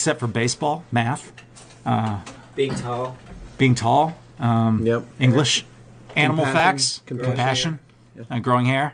except for baseball, math, being tall, English, animal facts, compassion, growing hair,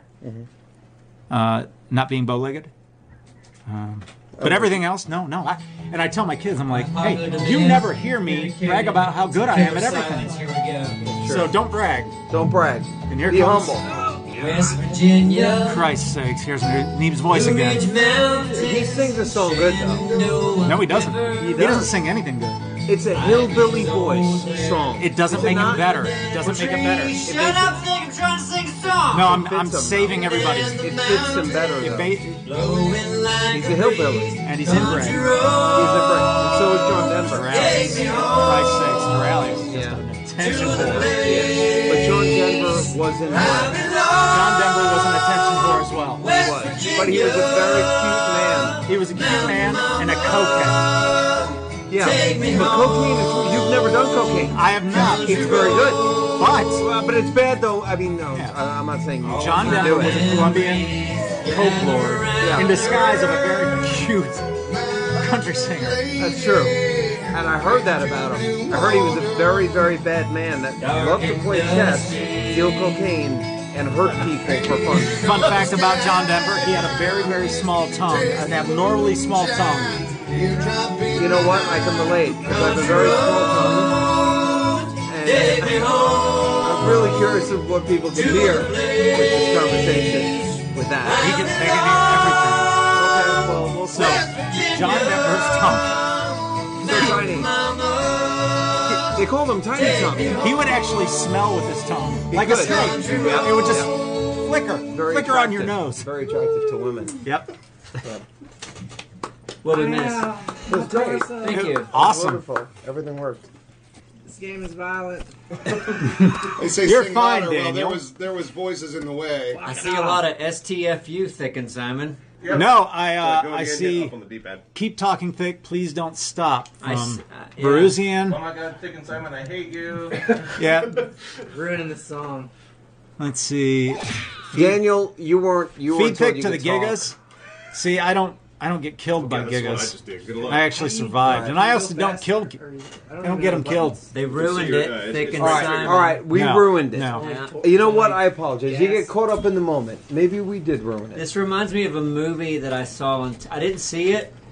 not being bow-legged. But everything else, no. And I tell my kids, I'm like, hey, you never hear me brag about how good I am at everything. So don't brag. Don't brag. And here Be comes humble. West Virginia. Christ's sakes, here's Neebs' voice again. He sings the song good though. No, he doesn't. He doesn't sing anything good. It's a hillbilly voice song. It doesn't make it better. It doesn't make it better. Shut up, I'm trying to sing a song. No, I'm saving everybody's. It fits him better though. He's a hillbilly. And he's inbred. He's inbred. And so is John Denver. Doraleous. Christ's sakes, Doraleous. Yeah. Attention whore. But John Denver was inbred. John Denver was an attention whore as well. He was. But he was a very cute man. He was a cute man and a cokehead. Yeah. But cocaine is... You've never done cocaine. I have not. It's very good. But it's bad though. I mean, no. I'm not saying you John should Denver do was it. a Colombian coke lord in disguise of a very cute country singer. That's true. And I heard that about him. I heard he was a very, very bad man that loved to play chess, deal cocaine, and hurt people for fun. Fun fact about John Denver, he had a very, very small tongue, an abnormally small tongue. You know what? I can relate, because I have a very small tongue. And I'm really curious of what people can hear with this conversation with that. They can hear everything. Okay, well, we'll So, John Denver's tongue. So tiny. They called him Tiny Tongue. He would actually smell with his tongue. Like could. a snake. Yep. It would just flicker. Very Flicker on your attractive. nose. Very attractive to women. Yep. What we miss? It was great. Thank you. Awesome. Wonderful. Everything worked. This game is violent. They say You're sing fine, louder. Daniel. Well, there was voices in the way. I see a lot of STFU thicken, Simon. No, I see. Up on the D-pad. Keep talking thick. Please don't stop. From yeah. Perusian. Oh my God, Thick and Simon, I hate you. Yeah. Ruining the song. Let's see. Daniel, you weren't Feed told pick you to the could talk. Gigas. See, I don't get killed by That's what I Gigas. just did. Good luck. I actually survived, and I also don't kill. I don't get them killed. They ruined So it. you're- Thick it's and All right, Simon. all right, we No, ruined it. No. Yeah. You know what? I apologize. You get caught up in the moment. Maybe we did ruin it. This reminds me of a movie that I saw on. I didn't see it,